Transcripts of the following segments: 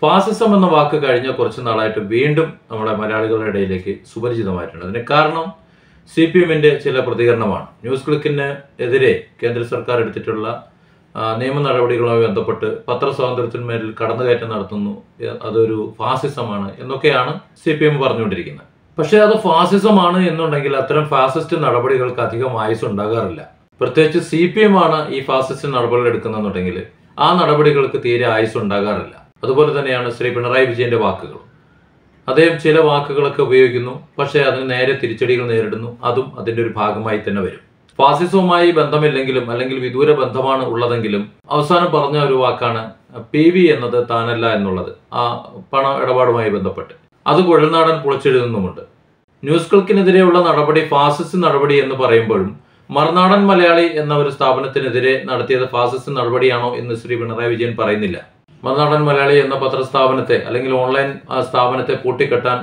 ഫാസിസം എന്ന വാക്ക് കഴിഞ്ഞ കുറച്ച് നാളായിട്ട് വീണ്ടും നമ്മുടെ മലയാളികളുടെ ഇടയിലേക്ക് സുപരിചിതമായിട്ടുണ്ട്. അതിന് കാരണം CPMന്റെ ചില പ്രതികരണമാണ്. ന്യൂസ് ക്ലിക്കിന് എതിരെ കേന്ദ്ര സർക്കാർ എടുത്തിട്ടുള്ള നിയമ നടപടികളുമായി ബന്ധപ്പെട്ട് പത്രസ്വാതന്ത്ര്യത്തിന്മേൽ കടന്നുകയറ്റം നടത്തുന്നു, അതൊരു ഫാസിസമാണ് എന്നൊക്കെയാണ് CPM പറഞ്ഞുകൊണ്ടിരിക്കുന്നത്. പക്ഷേ അത് ഫാസിസമാണ് എന്നുണ്ടെങ്കിൽ അത്തരം ഫാസിസ്റ്റ് നടപടികൾക്ക് അധികം ആയുസ് ഉണ്ടാകാറില്ല. പ്രത്യേകിച്ച് CPM ആണ് ഈ ഫാസിസ്റ്റ് നടപടികൾ എടുക്കുന്നതെന്നുണ്ടെങ്കിൽ ആ നടപടികൾക്ക് തീരെ ആയുസ് ഉണ്ടാകാറില്ല. അതുപോലെ തന്നെയാണ് ശ്രീ പിണറായി വിജയന്റെ വാക്കുകൾ. അദ്ദേഹം ചില വാക്കുകളൊക്കെ ഉപയോഗിക്കുന്നു, പക്ഷേ അതിന് നേരെ തിരിച്ചടികൾ നേരിടുന്നു. അതും അതിൻ്റെ ഒരു ഭാഗമായി തന്നെ വരും. ഫാസിസവുമായി ബന്ധമില്ലെങ്കിലും അല്ലെങ്കിൽ വിദൂര ബന്ധമാണ് ഉള്ളതെങ്കിലും അവസാനം പറഞ്ഞ ഒരു വാക്കാണ് PV എന്നത് താനല്ല എന്നുള്ളത്, ആ പണ ഇടപാടുമായി ബന്ധപ്പെട്ട്. അത് കുഴൽനാടൻ പൊളിച്ചെഴുതുന്നുമുണ്ട്. ന്യൂസ് ക്ലിക്കിനെതിരെയുള്ള നടപടി ഫാസിസ്റ്റ് നടപടി എന്ന് പറയുമ്പോഴും മറുനാടൻ മലയാളി എന്ന ഒരു സ്ഥാപനത്തിനെതിരെ നടത്തിയത് ഫാസിസ്റ്റ് നടപടിയാണോ എന്ന് ശ്രീ പിണറായി വിജയൻ പറയുന്നില്ല. മറുനാടൻ മലയാളി എന്ന പത്രസ്ഥാപനത്തെ അല്ലെങ്കിൽ ഓൺലൈൻ സ്ഥാപനത്തെ പൂട്ടിക്കെട്ടാൻ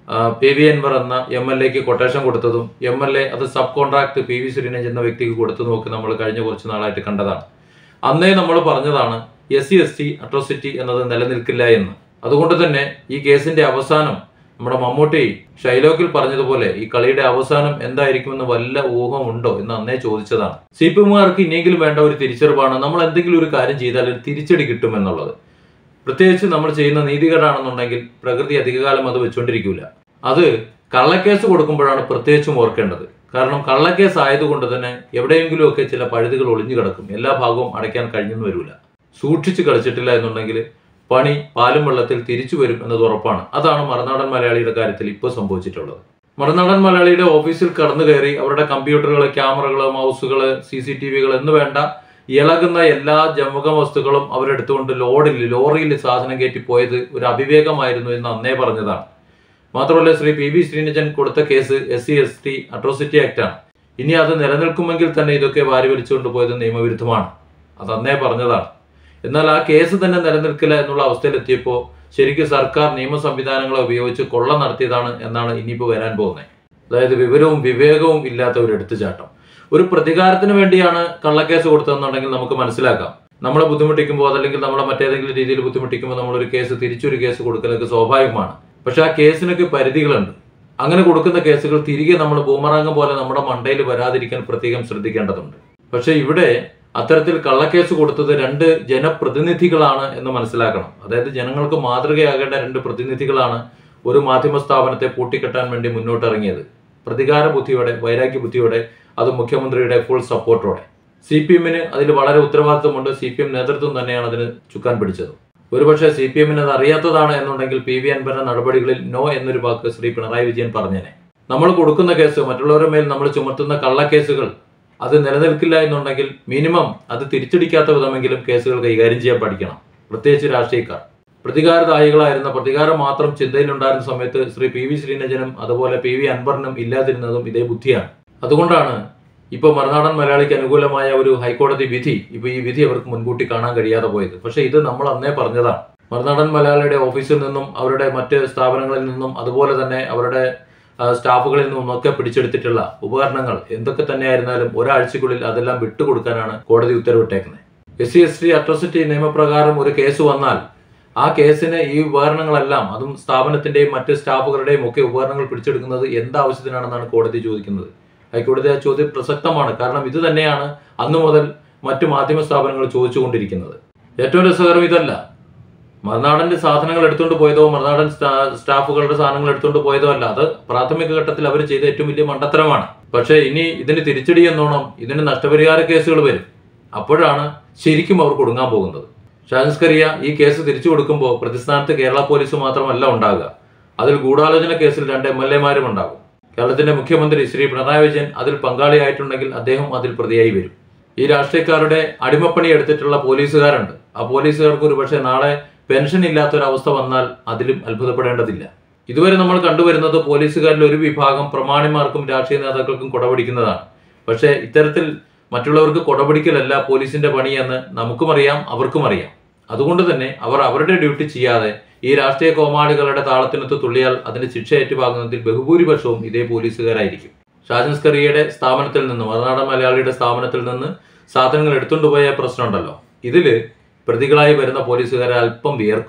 PV അൻവർ എന്ന MLAക്ക് കൊട്ടേഷൻ കൊടുത്തതും MLA അത് സബ് കോൺട്രാക്ട് PV ശ്രീനിജൻ എന്ന വ്യക്തിക്ക് കൊടുത്തതും ഒക്കെ നമ്മൾ കഴിഞ്ഞ കുറച്ച് നാളായിട്ട് കണ്ടതാണ്. അന്നേ നമ്മൾ പറഞ്ഞതാണ് SC/ST അട്രോസിറ്റി എന്നത് നിലനിൽക്കില്ല എന്ന്. അതുകൊണ്ട് തന്നെ ഈ കേസിന്റെ അവസാനം നമ്മുടെ മമ്മൂട്ടി ഷൈലോക്കിൽ പറഞ്ഞതുപോലെ ഈ കളിയുടെ അവസാനം എന്തായിരിക്കുമെന്ന് വല്ല ഊഹമുണ്ടോ എന്ന് അന്നേ ചോദിച്ചതാണ്. CPMകാർക്ക് ഇനിയെങ്കിലും വേണ്ട ഒരു തിരിച്ചറിവാണ് നമ്മൾ എന്തെങ്കിലും ഒരു കാര്യം ചെയ്താൽ ഒരു തിരിച്ചടി കിട്ടുമെന്നുള്ളത്. പ്രത്യേകിച്ച് നമ്മൾ ചെയ്യുന്ന നീതികേടാണെന്നുണ്ടെങ്കിൽ പ്രകൃതി അധികകാലം അത് വെച്ചുകൊണ്ടിരിക്കില്ല. അത് കള്ളക്കേസ് കൊടുക്കുമ്പോഴാണ് പ്രത്യേകിച്ചും ഓർക്കേണ്ടത്. കാരണം കള്ളക്കേസ് ആയതുകൊണ്ട് തന്നെ എവിടെയെങ്കിലുമൊക്കെ ചില പഴുതുകൾ ഒളിഞ്ഞു കിടക്കും. എല്ലാ ഭാഗവും അടയ്ക്കാൻ കഴിഞ്ഞെന്ന് വരില്ല. സൂക്ഷിച്ച് കളിച്ചിട്ടില്ല എന്നുണ്ടെങ്കിൽ പണി പാലും വെള്ളത്തിൽ തിരിച്ചു വരും എന്നത് ഉറപ്പാണ്. അതാണ് മറുനാടൻ മലയാളിയുടെ കാര്യത്തിൽ ഇപ്പോൾ സംഭവിച്ചിട്ടുള്ളത്. മറുനാടൻ മലയാളിയുടെ ഓഫീസിൽ കടന്നു കയറി അവരുടെ കമ്പ്യൂട്ടറുകൾ, ക്യാമറകൾ, മൗസുകൾ, CCTVകൾ എന്ന് വേണ്ട ഇളകുന്ന എല്ലാ ജമുക വസ്തുക്കളും അവരെടുത്തുകൊണ്ട് ലോറിയിൽ സാധനം കയറ്റി പോയത് ഒരു അവിവേകമായിരുന്നു എന്ന് അന്നേ പറഞ്ഞതാണ്. മാത്രമല്ല ശ്രീ PV ശ്രീനിജൻ കൊടുത്ത കേസ് SC/ST അട്രോസിറ്റി ആക്ട് ആണ്. ഇനി അത് നിലനിൽക്കുമെങ്കിൽ തന്നെ ഇതൊക്കെ വാരി വലിച്ചുകൊണ്ട് പോയത് നിയമവിരുദ്ധമാണ്. അത് അന്നേ പറഞ്ഞതാണ്. എന്നാൽ ആ കേസ് തന്നെ നിലനിൽക്കില്ല എന്നുള്ള അവസ്ഥയിലെത്തിയപ്പോൾ ശരിക്കും സർക്കാർ നിയമ സംവിധാനങ്ങളെ ഉപയോഗിച്ച് കൊള്ള നടത്തിയതാണ് എന്നാണ് ഇനിയിപ്പോൾ വരാൻ പോകുന്നത്. അതായത് വിവരവും വിവേകവും ഇല്ലാത്ത ഒരു എടുത്തുചാട്ടം. ഒരു പ്രതികാരത്തിന് വേണ്ടിയാണ് കള്ളക്കേസ് കൊടുത്തതെന്നുണ്ടെങ്കിൽ നമുക്ക് മനസ്സിലാക്കാം. നമ്മളെ ബുദ്ധിമുട്ടിക്കുമ്പോൾ അതല്ലെങ്കിൽ നമ്മളെ മറ്റേതെങ്കിലും രീതിയിൽ ബുദ്ധിമുട്ടിക്കുമ്പോൾ നമ്മളൊരു കേസ് തിരിച്ചൊരു കേസ് കൊടുക്കലൊക്കെ സ്വാഭാവികമാണ്. പക്ഷെ ആ കേസിനൊക്കെ പരിധികളുണ്ട്. അങ്ങനെ കൊടുക്കുന്ന കേസുകൾ തിരികെ നമ്മൾ ബൂമറാങ് പോലെ നമ്മുടെ മണ്ടയിൽ വരാതിരിക്കാൻ പ്രത്യേകം ശ്രദ്ധിക്കേണ്ടതുണ്ട്. പക്ഷെ ഇവിടെ അത്തരത്തിൽ കള്ളക്കേസ് കൊടുത്തത് 2 ജനപ്രതിനിധികളാണ് എന്ന് മനസ്സിലാക്കണം. അതായത് ജനങ്ങൾക്ക് മാതൃകയാകേണ്ട 2 പ്രതിനിധികളാണ് ഒരു മാധ്യമ സ്ഥാപനത്തെ പൂട്ടിക്കെട്ടാൻ വേണ്ടി മുന്നോട്ടിറങ്ങിയത്. പ്രതികാര ബുദ്ധിയോടെ, വൈരാഗ്യ ബുദ്ധിയോടെ, അത് മുഖ്യമന്ത്രിയുടെ ഫുൾ സപ്പോർട്ടോടെ. CPMന് അതിൽ വളരെ ഉത്തരവാദിത്വമുണ്ട്. CPM നേതൃത്വം തന്നെയാണ് അതിന് ചുക്കാൻ പിടിച്ചത്. ഒരുപക്ഷെ CPMന് അത് അറിയാത്തതാണ് എന്നുണ്ടെങ്കിൽ PV അൻവറിന്റെ നടപടികളിൽ നോ എന്നൊരു വാക്ക് ശ്രീ പിണറായി വിജയൻ പറഞ്ഞേനെ. നമ്മൾ കൊടുക്കുന്ന കേസ്, മറ്റുള്ളവരുടെ മേൽ നമ്മൾ ചുമത്തുന്ന കള്ളക്കേസുകൾ അത് നിലനിൽക്കില്ല എന്നുണ്ടെങ്കിൽ മിനിമം അത് തിരിച്ചടിക്കാത്ത വിധമെങ്കിലും കേസുകൾ കൈകാര്യം ചെയ്യാൻ പഠിക്കണം. പ്രത്യേകിച്ച് രാഷ്ട്രീയക്കാർ. പ്രതികാരദായികളായിരുന്ന, പ്രതികാരം മാത്രം ചിന്തയിലുണ്ടായിരുന്ന സമയത്ത് ശ്രീ PV ശ്രീനിജനും അതുപോലെ PV അൻവറിനും ഇല്ലാതിരുന്നതും ഇതേ ബുദ്ധിയാണ്. അതുകൊണ്ടാണ് ഇപ്പോൾ മറുനാടൻ മലയാളിക്ക് അനുകൂലമായ ഒരു ഹൈക്കോടതി വിധി, ഇപ്പോൾ ഈ വിധി അവർക്ക് മുൻകൂട്ടി കാണാൻ കഴിയാതെ പോയത്. പക്ഷേ ഇത് നമ്മൾ അന്നേ പറഞ്ഞതാണ്. മറുനാടൻ മലയാളിയുടെ ഓഫീസിൽ നിന്നും അവരുടെ മറ്റ് സ്ഥാപനങ്ങളിൽ നിന്നും അതുപോലെ തന്നെ അവരുടെ സ്റ്റാഫുകളിൽ നിന്നൊക്കെ പിടിച്ചെടുത്തിട്ടുള്ള ഉപകരണങ്ങൾ എന്തൊക്കെ തന്നെയായിരുന്നാലും ഒരാഴ്ചക്കുള്ളിൽ അതെല്ലാം വിട്ടുകൊടുക്കാനാണ് കോടതി ഉത്തരവിട്ടേക്കുന്നത്. SC/ST അട്രോസിറ്റി നിയമപ്രകാരം ഒരു കേസ് വന്നാൽ ആ കേസിന് ഈ ഉപകരണങ്ങളെല്ലാം, അതും സ്ഥാപനത്തിന്റെയും മറ്റ് സ്റ്റാഫുകളുടെയും ഒക്കെ ഉപകരണങ്ങൾ പിടിച്ചെടുക്കുന്നത് എന്താവശ്യത്തിനാണെന്നാണ് കോടതി ചോദിക്കുന്നത്. ഹൈക്കോടതി ആ ചോദ്യം പ്രസക്തമാണ്. കാരണം ഇത് തന്നെയാണ് അന്നു മുതൽ മറ്റു മാധ്യമ സ്ഥാപനങ്ങൾ ചോദിച്ചുകൊണ്ടിരിക്കുന്നത്. ഏറ്റവും രസകരം ഇതല്ല, മറുനാടന്റെ സാധനങ്ങൾ എടുത്തുകൊണ്ട് പോയതോ മറുനാടൻ സ്റ്റാഫുകളുടെ സാധനങ്ങൾ എടുത്തുകൊണ്ട് പോയതോ അല്ല. അത് പ്രാഥമിക ഘട്ടത്തിൽ അവർ ചെയ്ത ഏറ്റവും വലിയ മണ്ടത്തരമാണ്. പക്ഷേ ഇനി ഇതിന് തിരിച്ചടി എന്നോണം ഇതിന് നഷ്ടപരിഹാര കേസുകൾ വരും. അപ്പോഴാണ് ശരിക്കും അവർ കൊടുങ്ങാൻ പോകുന്നത്. ഷാജൻ സ്കറിയ ഈ കേസ് തിരിച്ചു കൊടുക്കുമ്പോൾ പ്രതിസ്ഥാനത്ത് കേരള പോലീസ് മാത്രമല്ല ഉണ്ടാകുക. അതിൽ ഗൂഢാലോചന കേസിൽ 2 MLAമാരും ഉണ്ടാകും. കേരളത്തിന്റെ മുഖ്യമന്ത്രി ശ്രീ പിണറായി വിജയൻ അതിൽ പങ്കാളിയായിട്ടുണ്ടെങ്കിൽ അദ്ദേഹം അതിൽ പ്രതിയായി വരും. ഈ രാഷ്ട്രീയക്കാരുടെ അടിമപ്പണി എടുത്തിട്ടുള്ള പോലീസുകാരുണ്ട്. ആ പോലീസുകാർക്ക് ഒരു പക്ഷേ നാളെ പെൻഷൻ ഇല്ലാത്തൊരവസ്ഥ വന്നാൽ അതിലും അത്ഭുതപ്പെടേണ്ടതില്ല. ഇതുവരെ നമ്മൾ കണ്ടുവരുന്നത് പോലീസുകാരിൽ ഒരു വിഭാഗം പ്രമാണിമാർക്കും രാഷ്ട്രീയ നേതാക്കൾക്കും കൊടപിടിക്കുന്നതാണ്. പക്ഷേ ഇത്തരത്തിൽ മറ്റുള്ളവർക്ക് കൊടപിടിക്കലല്ല പോലീസിന്റെ പണിയെന്ന് നമുക്കും അറിയാം, അവർക്കും അറിയാം. അതുകൊണ്ട് തന്നെ അവർ അവരുടെ ഡ്യൂട്ടി ചെയ്യാതെ ഈ രാഷ്ട്രീയ കോമാളികളുടെ താളത്തിനൊത്ത് തുള്ളിയാൽ അതിന്റെ ശിക്ഷ ഏറ്റുവാങ്ങുന്നതിൽ ബഹുഭൂരിപക്ഷവും ഇതേ പോലീസുകാരായിരിക്കും. ഷാജൻ സ്കറിയയുടെ സ്ഥാപനത്തിൽ നിന്ന്, മറുനാടൻ മലയാളിയുടെ സ്ഥാപനത്തിൽ നിന്ന് സാധനങ്ങൾ എടുത്തുകൊണ്ടുപോയ പ്രശ്നമുണ്ടല്ലോ, ഇതിൽ പ്രതികളായി വരുന്ന പോലീസുകാരെ അല്പം വിയർക്കും.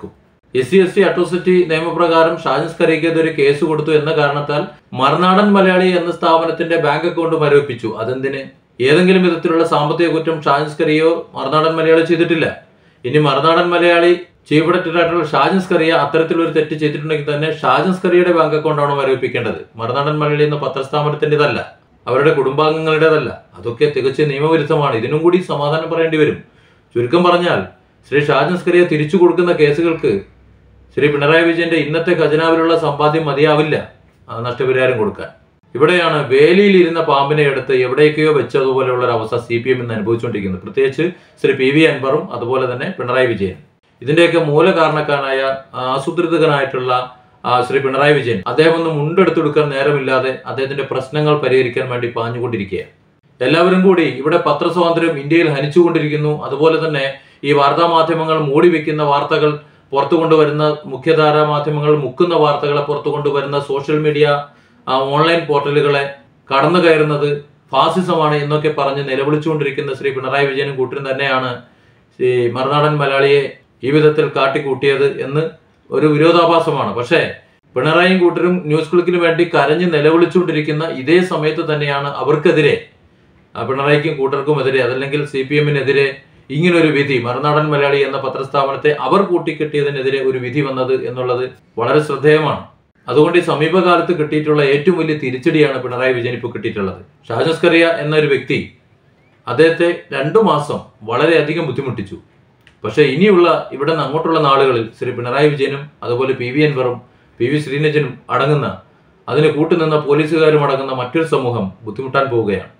SC/ST അട്രോസിറ്റി നിയമപ്രകാരം ഷാജൻ സ്കറിയക്കെതിരെ കേസ് കൊടുത്തു എന്ന കാരണത്താൽ മറുനാടൻ മലയാളി എന്ന സ്ഥാപനത്തിന്റെ ബാങ്ക് അക്കൗണ്ട് മരവിപ്പിച്ചു. അതെന്തിന്? ഏതെങ്കിലും വിധത്തിലുള്ള സാമ്പത്തിക കുറ്റം ഷാജൻ സ്കറിയോ മറുനാടൻ മലയാളി ചെയ്തിട്ടില്ല. ഇനി മറുനാടൻ മലയാളി ചീഫ് എഡിറ്ററായിട്ടുള്ള ഷാജൻ സ്കറിയ അത്തരത്തിലൊരു തെറ്റ് ചെയ്തിട്ടുണ്ടെങ്കിൽ തന്നെ ഷാജൻ സ്കറിയയുടെ ബാങ്ക് അക്കൗണ്ടാണ് മരവിപ്പിക്കേണ്ടത്. മറുനാടൻ മലയാളി എന്ന പത്രസ്ഥാപനത്തിൻ്റെതല്ല, അവരുടെ കുടുംബാംഗങ്ങളുടേതല്ല. അതൊക്കെ തികച്ച നിയമവിരുദ്ധമാണ്. ഇതിനും കൂടി സമാധാനം പറയേണ്ടി വരും. ചുരുക്കം പറഞ്ഞാൽ ശ്രീ ഷാജൻ സ്കറിയ തിരിച്ചു കൊടുക്കുന്ന കേസുകൾക്ക് ശ്രീ പിണറായി വിജയന്റെ ഇന്നത്തെ ഖജനാവിലുള്ള സമ്പാദ്യം മതിയാവില്ല നഷ്ടപരിഹാരം കൊടുക്കാൻ. ഇവിടെയാണ് വേലിയിൽ ഇരുന്ന പാമ്പിനെ എടുത്ത് എവിടേക്കോ വെച്ചതുപോലെയുള്ള ഒരു അവസ്ഥ CPM ഇന്ന് അനുഭവിച്ചുകൊണ്ടിരിക്കുന്നത്. പ്രത്യേകിച്ച് ശ്രീ PV അൻവറും അതുപോലെ തന്നെ പിണറായി വിജയൻ. ഇതിന്റെയൊക്കെ മൂലകാരണക്കാരനായ ആസൂത്രിതനായിട്ടുള്ള ശ്രീ പിണറായി വിജയൻ അദ്ദേഹം ഒന്ന് മുണ്ടെടുത്തെടുക്കാൻ നേരമില്ലാതെ അദ്ദേഹത്തിന്റെ പ്രശ്നങ്ങൾ പരിഹരിക്കാൻ വേണ്ടി പാഞ്ഞുകൊണ്ടിരിക്കുകയാണ്. എല്ലാവരും കൂടി ഇവിടെ പത്രസ്വാതന്ത്ര്യം ഇന്ത്യയിൽ ഹനിച്ചുകൊണ്ടിരിക്കുന്നു. അതുപോലെ തന്നെ ഈ വാർത്താ മാധ്യമങ്ങൾ മൂടി വെക്കുന്ന വാർത്തകൾ പുറത്തു കൊണ്ടുവരുന്ന, മുഖ്യധാരാ മാധ്യമങ്ങൾ മുക്കുന്ന വാർത്തകളെ പുറത്തു കൊണ്ടുവരുന്ന സോഷ്യൽ മീഡിയ ഓൺലൈൻ പോർട്ടലുകളെ കടന്നു കയറുന്നത് ഫാസിസമാണ് എന്നൊക്കെ പറഞ്ഞ് നിലവിളിച്ചുകൊണ്ടിരിക്കുന്ന ശ്രീ പിണറായി വിജയനും കൂട്ടരും തന്നെയാണ് ഈ മറുനാടൻ മലയാളിയെ ഈ വിധത്തിൽ കാട്ടിക്കൂട്ടിയത് എന്ന് ഒരു വിരോധാഭാസമാണ്. പക്ഷേ പിണറായിയും കൂട്ടരും ന്യൂസ് ക്ലിക്കിന് വേണ്ടി കരഞ്ഞ് നിലവിളിച്ചുകൊണ്ടിരിക്കുന്ന ഇതേ സമയത്ത് തന്നെയാണ് അവർക്കെതിരെ, പിണറായിക്കും കൂട്ടർക്കുമെതിരെ, അതല്ലെങ്കിൽ CPM-നെതിരെ ഇങ്ങനൊരു വിധി, മറുനാടൻ മലയാളി എന്ന പത്രസ്ഥാപനത്തെ അവർ കൂട്ടിക്കെട്ടിയതിനെതിരെ ഒരു വിധി വന്നത് എന്നുള്ളത് വളരെ ശ്രദ്ധേയമാണ്. അതുകൊണ്ട് ഈ സമീപകാലത്ത് കിട്ടിയിട്ടുള്ള ഏറ്റവും വലിയ തിരിച്ചടിയാണ് പിണറായി വിജയൻ ഇപ്പോൾ കിട്ടിയിട്ടുള്ളത്. ഷാജൻ സ്കറിയ എന്നൊരു വ്യക്തി അദ്ദേഹത്തെ 2 മാസം വളരെയധികം ബുദ്ധിമുട്ടിച്ചു. പക്ഷേ ഇനിയുള്ള ഇവിടെ നിന്ന് അങ്ങോട്ടുള്ള നാളുകളിൽ ശ്രീ പിണറായി വിജയനും അതുപോലെ PV അൻവറും PV ശ്രീനിജനും അടങ്ങുന്ന, അതിന് കൂട്ടുനിന്ന പോലീസുകാരും അടങ്ങുന്ന മറ്റൊരു സമൂഹം ബുദ്ധിമുട്ടാൻ പോവുകയാണ്.